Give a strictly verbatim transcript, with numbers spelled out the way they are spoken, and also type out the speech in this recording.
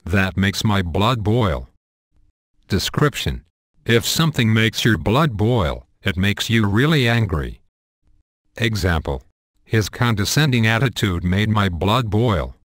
That makes my blood boil. Description: if something makes your blood boil, it makes you really angry. Example: his condescending attitude made my blood boil.